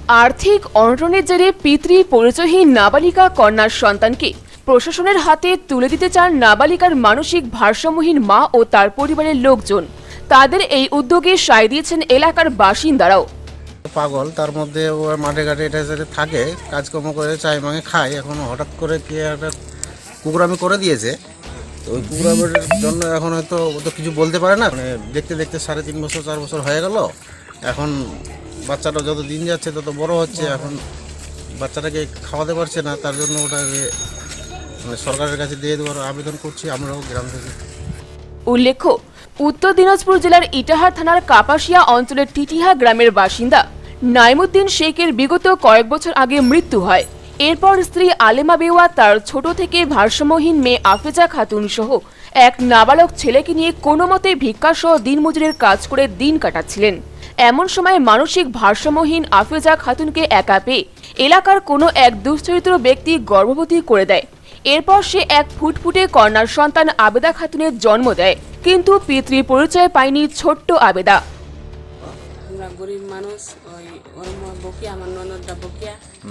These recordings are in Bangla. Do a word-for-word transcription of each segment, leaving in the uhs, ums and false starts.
আর্থিক অনটনের জেরে পিতৃ পরিচয়হীন নাবালিকা কন্যার সন্তানকে প্রশাসনের হাতে তুলে দিতে চান নাবালিকার মানসিক ভারসাম্যহীন মা ও তার পরিবারের লোকজন। তাদের এই উদ্যোগে সায় দিয়েছেন এলাকার বাসিন্দারাও। পাগল, তার মধ্যে ও মাঠে ঘাটে এটা থাকে, কাজকর্ম করে চাই মাঙে খায়। এখন হঠাৎ করে কে একটা কুকুরামি করে দিয়েছে, তো ওই কুকুরামের জন্য এখন হয়তো ও তো কিছু বলতে পারে না। মানে দেখতে দেখতে সাড়ে তিন বছর চার বছর হয়ে গেল। এখন বাচ্চাটা যত দিন যাচ্ছে তত বড় হচ্ছে। এখন বাচ্চাটাকে খাওয়াতে পারছে না, তার জন্য ওটাকে মানে সরকারের কাছে দিয়ে দেওয়ার আবেদন করছি আমরাও গ্রাম থেকে। উল্লেখ্য, উত্তর দিনাজপুর জেলার ইটাহার থানার কাপাসিয়া অঞ্চলের টিটিহা গ্রামের বাসিন্দা নাইমুদ্দিন শেখের বিগত কয়েক বছর আগে মৃত্যু হয়। এরপর স্ত্রী আলেমা বেওয়া তার ছোট থেকে ভারসাম্যহীন মেয়ে আফেজা খাতুন সহ এক নাবালক ছেলেকে নিয়ে কোনো মতে ভিক্ষাসহ দিনমজুরের কাজ করে দিন কাটাচ্ছিলেন। এমন সময় মানসিক ভারসাম্যহীন আফেজা খাতুনকে একা পেয়ে এলাকার কোনো এক দুশ্চরিত্র ব্যক্তি গর্ভবতী করে দেয়। এরপর সে এক ফুটফুটে কন্যার সন্তান আবেদা খাতুনের জন্ম দেয়। কিন্তু পিতৃ পরিচয় পায়নি ছোট্ট আবেদা। আমরা গরিব মানুষ, ওই ওর বকিয়া আমার ননদটা বকিয়া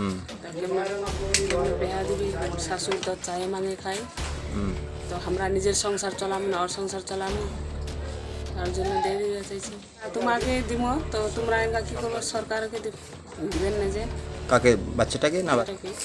বেহা দিবি, শাশুড়ি তো চায়ে মাঙে খাই, তো আমরা নিজের সংসার চলাম না, ওর সংসার চলাম, তার জন্য দিয়ে দিতে চাইছি। তোমাকে দিব, তো তোমরা একা কি করবো, সরকারকে দিবেন না যে কাকে, বাচ্চাটাকে না?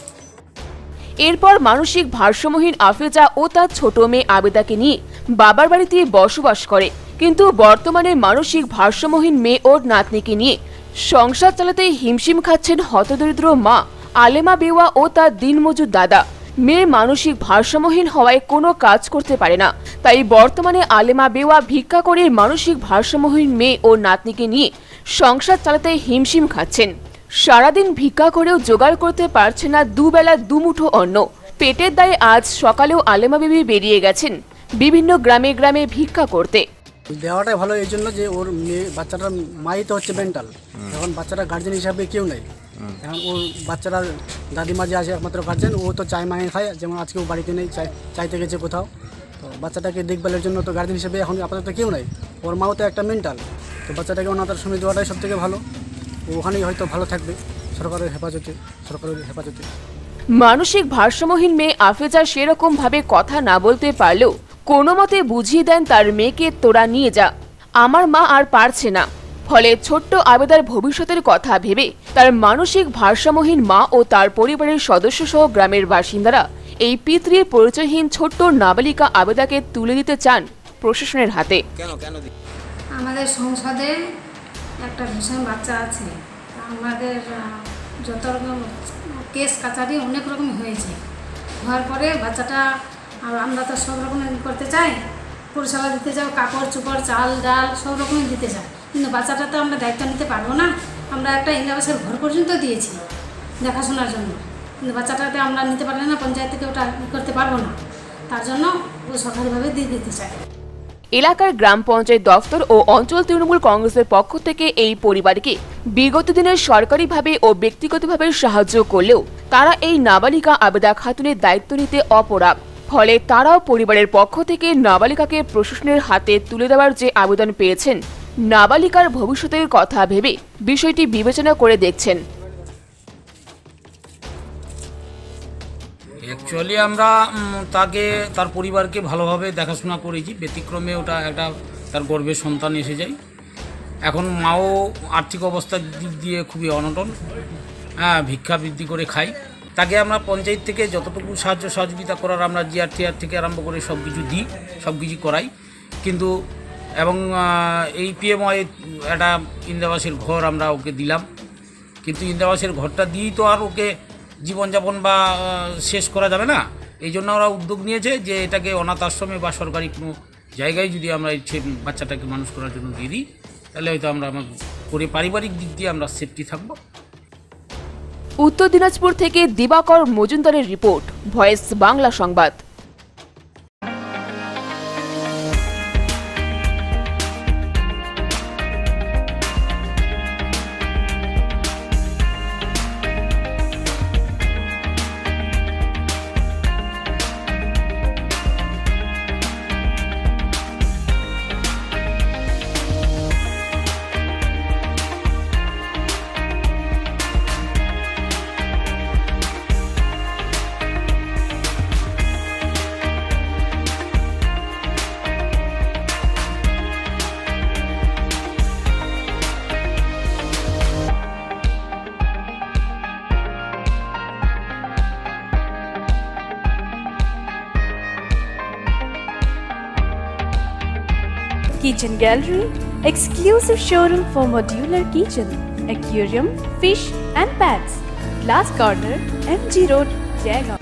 এরপর মানসিক ভারসাম্যহীন আফেজা ও তার ছোট মেয়ে আবেদাকে নিয়ে বাবার বাড়িতে বসবাস করে। কিন্তু বর্তমানে মানসিক ভারসাম্যহীন মেয়ে ও নাতনিকে নিয়ে সংসার চালাতে হিমশিম খাচ্ছেন হতদরিদ্র মা আলেমা বেওয়া ও তার দিনমজুর দাদা। মেয়ে মানসিক ভারসাম্যহীন হওয়ায় কোনো কাজ করতে পারে না, তাই বর্তমানে আলেমা বেওয়া ভিক্ষা করে মানসিক ভারসাম্যহীন মেয়ে ও নাতনিকে নিয়ে সংসার চালাতে হিমশিম খাচ্ছেন। সারাদিন ভিক্ষা করেও জোগাড় করতে পারছে না দুবেলা দুমুঠো অন্ন। পেটের দায়ে আজ সকালেও আলেমা বিবি বেরিয়ে গেছেন বিভিন্ন গ্রামে গ্রামে ভিক্ষা করতে। দেওয়াটাই ভালো এই জন্য যে ওর মেয়ে বাচ্চাটার মাই তো হচ্ছে মেন্টাল, এখন বাচ্চাটা গার্জেন হিসাবে কেউ নেই। এখন ওর বাচ্চাটার দাদিমা যে আছে একমাত্র গার্জেন, ও তো চায় মাঙে খায়, যেমন আজকেও বাড়িতে নেই, চাই চাইতে গেছে কোথাও। তো বাচ্চাটাকে দেখভালের জন্য তো গার্জেন হিসেবে এখন আপাতত কেউ নেই। ওর মাও তো একটা মেন্টাল, তো বাচ্চাটাকে অনাথার সময় দেওয়াটাই সব থেকে ভালো। ওখানেই হয়তো ভালো থাকবে সরকারের হেফাজতে সরকারের হেফাজতে মানসিক ভারসাম্যহীন মেয়ে আফেজা সেরকম ভাবে কথা না বলতে পারলেও কোনো মতে বুঝিয়ে দেন তার মেয়েকে, তোরা নিয়ে যা, আমার মা আর পারছে না। ফলে ছোট্ট আবেদার ভবিষ্যতের কথা ভেবে তার মানসিক ভারসাম্যহীন মা ও তার পরিবারের সদস্য সহ গ্রামের বাসিন্দারা এই পিতৃ পরিচয়হীন ছোট্ট নাবালিকা আবেদাকে তুলে দিতে চান প্রশাসনের হাতে। আমাদের সংসদে একটা ভীষণ বাচ্চা আছে, আমাদের যত রকম কেস কাছারি অনেক রকম হয়েছে, হওয়ার পরে বাচ্চাটা আমরা তো সব রকম করতে চাই, পরিষেবা দিতে চাই, কাপড় চোপড় চাল ডাল সব রকমই দিতে চাই, কিন্তু বাচ্চাটা তো আমরা দায়িত্ব নিতে পারবো না। আমরা একটা ইন্দিরাবাসের ঘর পর্যন্ত দিয়েছি দেখাশোনার জন্য, কিন্তু বাচ্চাটাতে আমরা নিতে পারলে না, পঞ্চায়েত থেকে ওটা করতে পারবো না, তার জন্য ও সরকারিভাবে দিয়ে দিতে চাই। এলাকার গ্রাম পঞ্চায়েত দফতর ও অঞ্চল তৃণমূল কংগ্রেসের পক্ষ থেকে এই পরিবারকে বিগত দিনে সরকারিভাবে ও ব্যক্তিগতভাবে সাহায্য করলেও তারা এই নাবালিকা আবেদা খাতুনের দায়িত্ব নিতে অপরাগ। ফলে তারাও পরিবারের পক্ষ থেকে নাবালিকাকে প্রশাসনের হাতে তুলে দেওয়ার যে আবেদন পেয়েছেন, নাবালিকার ভবিষ্যতের কথা ভেবে বিষয়টি বিবেচনা করে দেখছেন। অ্যাকচুয়ালি আমরা তাকে তার পরিবারকে ভালোভাবে দেখাশোনা করেছি, ব্যতিক্রমে ওটা একটা তার গর্ভের সন্তান এসে যায়। এখন মাও আর্থিক অবস্থার দিক দিয়ে খুবই অনটন, হ্যাঁ, ভিক্ষা বৃদ্ধি করে খাই। তাকে আমরা পঞ্চায়েত থেকে যতটুকু সাহায্য সহযোগিতা করার আমরা জিআর টিআর থেকে আরম্ভ করে সব কিছু দিই, সব কিছু করাই। কিন্তু এবং এই পিএমওয়াই একটা ইন্দিরাবাসের ঘর আমরা ওকে দিলাম, কিন্তু ইন্দিরাবাসের ঘরটা দিয়েই তো আর ওকে জীবনযাপন বা শেষ করা যাবে না। এই জন্য ওরা উদ্যোগ নিয়েছে যে এটাকে অনাথ আশ্রমে বা সরকারি কোনো জায়গায় যদি আমরা এই বাচ্চাটাকে মানুষ করার জন্য দিয়ে দিই, তাহলে হয়তো আমরা আমার করে পারিবারিক দিক দিয়ে আমরা সেফটি থাকবো। উত্তর দিনাজপুর থেকে দিবাকর মজুমদারের রিপোর্ট, ভয়েস বাংলা সংবাদ। Kitchen gallery, exclusive showroom for modular kitchen, aquarium, fish and pets. Glass corner, M G Road, Jaigaon.